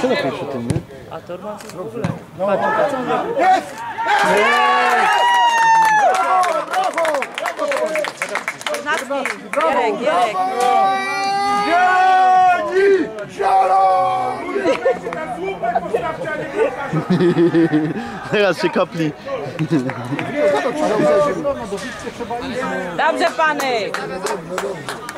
jeszcze lepiej przy tym, nie? A Torman to w ogóle. Jest! Gierek, Gierek. Zieloni! Zieloni! Teraz się kapli. Dobrze, pany!